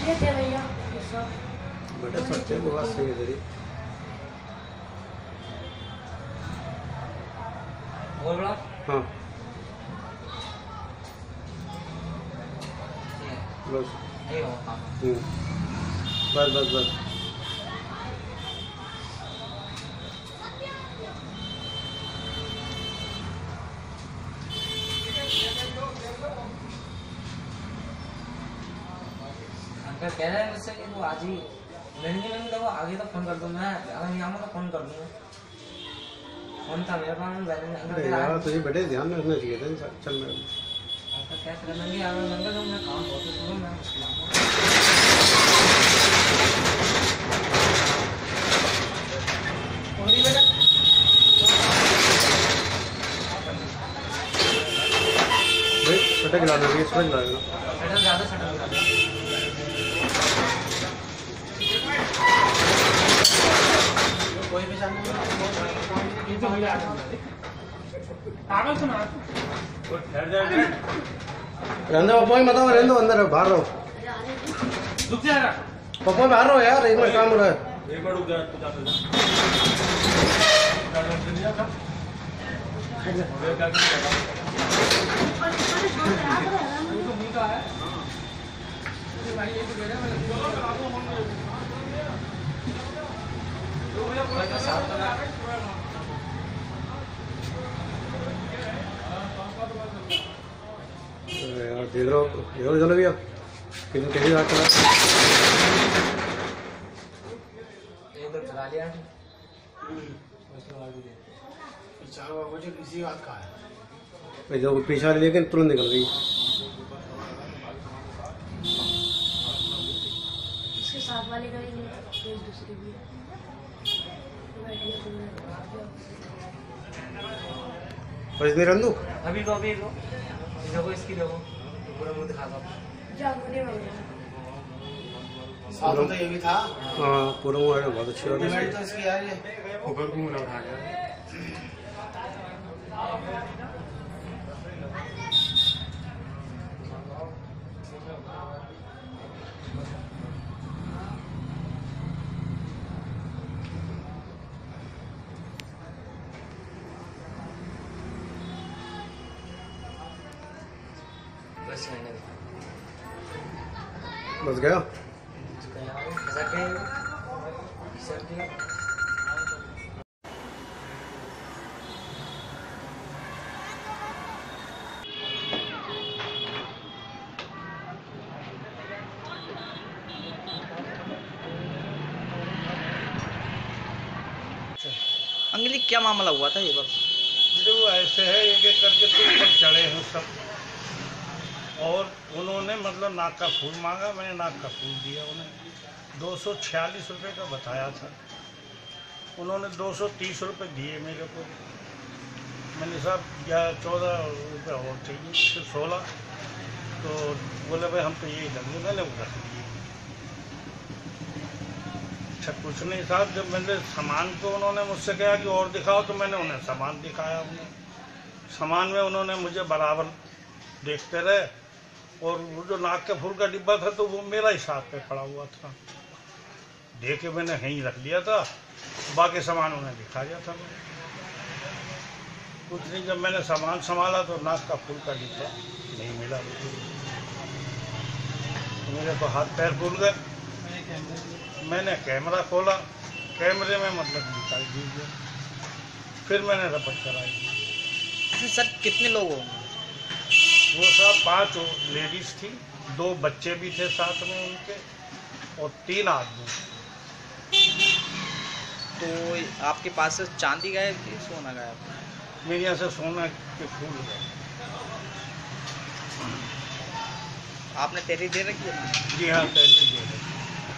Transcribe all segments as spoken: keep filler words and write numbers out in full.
ये थे भैया बेटा सच्चे की बात सही है तेरी। बोल रहा हाँ बस नहीं होता। हम्म बस बस बस अंकल कह रहे हैं मुझसे कि वो आज ही लड़की में तो आगे तो फोन कर दूँ मैं अगर यहाँ तो फोन कर दूँगा। फोन था मेरे पास में बैलेंस अंकल अरे कह रहा यार है तुझे बेटे ध्यान रखना चाहिए था। चल मेरे अंकल क्या कर लेंगे यार अंकल तो मैं काम बहुत शुरू मैं और बेटा भाई बेटा गिला दो इसमें गिला देना। शटर ज़्यादा शटर गिरा दो। कोई भी जानने ये तो भैया कागज सुना तो ठहर जाएगा रहने दो पप्पू मत आओ रहने दो अंदर बाहर रहो रुक जाएगा पप्पू बाहर रहो यार एक मिनट काम हो रहा है। एक बार रुक जा तू जा यार देख रहा हो इधर चलो भैया कितनी तेजी बात चला एकदम चला लिया किसी बात का है भाई जो पीछा लेकिन तुरंत निकल गई। इसके साथ वाले का ही तेज दूसरी भी और इसमें रंदू अभी तो अभी देखो देखो इसकी देखो पूरा मुंह दिखा दो जागने वाले साथ में तो ये भी था। हाँ पूरा मुँह है बहुत अच्छी बात है। पेमेंट तो इसकी यार ये ऊपर घूम रहा उठा गया। बस मैंने बस गया सर के सर के अंकल क्या मामला हुआ था ये बार? वो ऐसे है एक एक करके तो ऊपर चढ़े हैं सब और उन्होंने मतलब नाक का फूल मांगा मैंने नाक का फूल दिया उन्हें दो सौ छियालीस रुपये का बताया था उन्होंने दो सौ तीस रुपये दिए मेरे को मैंने साहब या चौदह रुपये और चाहिए फिर सोलह तो बोले भाई हम तो यही लेंगे मैंने वो रख दिए। अच्छा कुछ नहीं साहब जब मैंने सामान को उन्होंने मुझसे कहा कि और दिखाओ तो मैंने उन्हें सामान दिखाया उन्हें सामान में उन्होंने मुझे बराबर देखते रहे और वो जो नाक के फूल का डिब्बा था तो वो मेरा ही साथ पे पड़ा हुआ था देख के मैंने यहीं रख लिया था बाकी सामान उन्हें दिखा दिया था मैंने कुछ नहीं जब मैंने सामान संभाला तो नाक का फूल का डिब्बा नहीं मिला मेरे तो हाथ पैर फूल गए मैंने कैमरा खोला कैमरे में मतलब दिखाई दीजिए फिर मैंने रपट कराई। सर कितने लोग होंगे? वो सब पांच लेडीज थी दो बच्चे भी थे साथ में उनके और तीन आदमी। तो आपके पास से चांदी गायब थी सोना गायब? मेरे यहाँ से सोना के फूल गए। आपने तहरीर दे रखी है? जी हाँ तहरीर दे रखी।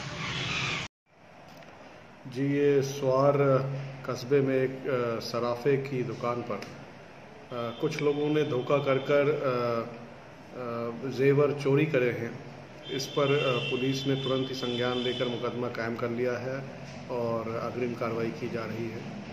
जी ये स्वार कस्बे में एक सराफे की दुकान पर आ, कुछ लोगों ने धोखा कर कर आ, आ, जेवर चोरी करे हैं। इस पर आ, पुलिस ने तुरंत ही संज्ञान लेकर मुकदमा कायम कर लिया है और अग्रिम कार्रवाई की जा रही है।